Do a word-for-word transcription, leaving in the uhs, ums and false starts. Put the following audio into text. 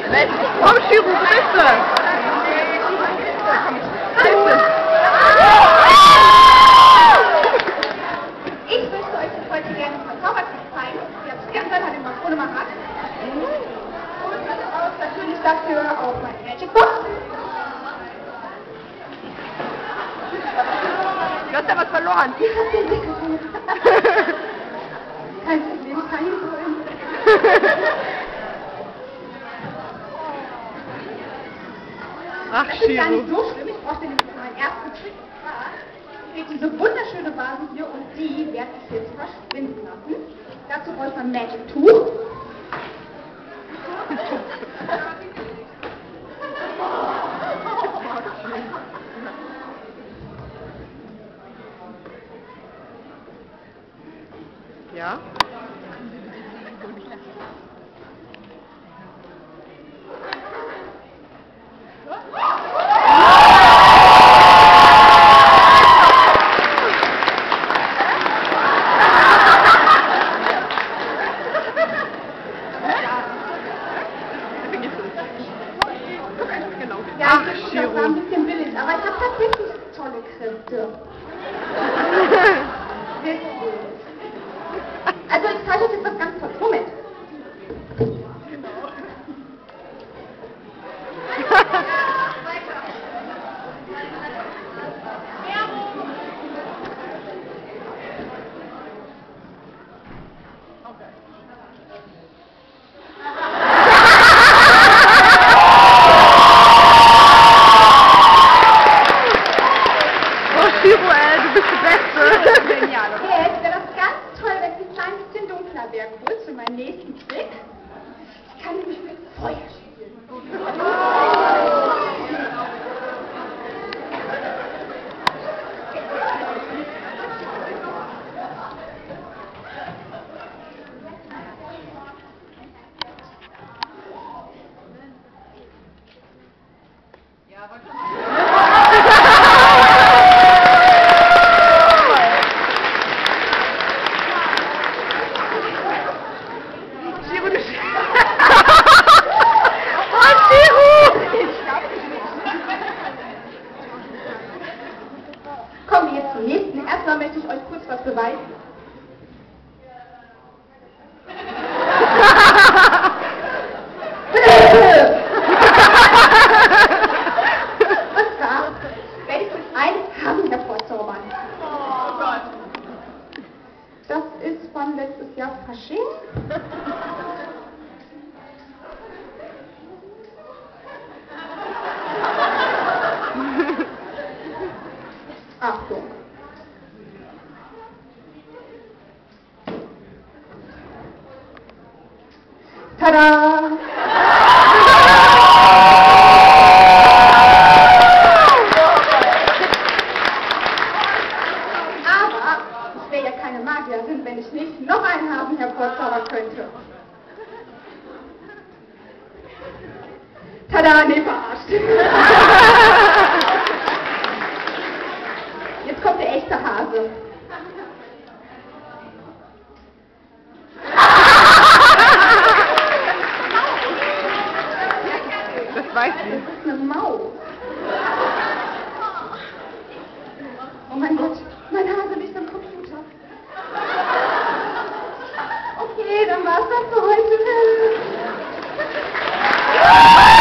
Komm, Shiro, wo bist du? Ich möchte euch das heute gerne von Zaubertrick zeigen. Ihr habt es gestern an dem Makronemann hat. Und das ist natürlich dafür auch meine Magic Box. Du hast ja was verloren. Ich hab den weggeholt. Kein Problem, kein Problem. Ach, Das ist gar Shiro. nicht so schlimm. Ich brauchte nämlich meinen ersten Trick. Ich kriege diese wunderschöne Vase hier und die werde ich jetzt verschwinden lassen. Dazu brauche ich ein Magic Tuch. Ja? Ja, Ach, ich Shiro. das war ein bisschen billig, aber ich habe tatsächlich tolle Kräfte. Wirklich. Also ich zeige euch jetzt was ganz Tolles. Moment. Shiro, ey, du bist die Beste. Genial, oder? Jetzt wäre das ganz toll, wenn es ein klein bisschen dunkler wäre, kurz für meinen nächsten Trick. Ich kann nämlich mit Feuer spielen. Shiro, du Oh, Shiro! Kommen wir jetzt zum nächsten. Erstmal möchte ich euch kurz was beweisen. Und zwar werde ich jetzt ein Hasen hervorzaubern. Oh Gott. Das ist von letztes Jahr Fasching. Achtung. Tada! Aber ich wäre ja keine Magierin, wenn ich nicht noch einen Hasen hervorzaubern könnte. Tada, nee, verarscht. Jetzt kommt der echte Hase. Das weiß Das ich. ist eine Maus. Oh mein Gott, mein Hase liegt am Computer. Okay, dann war's das für heute.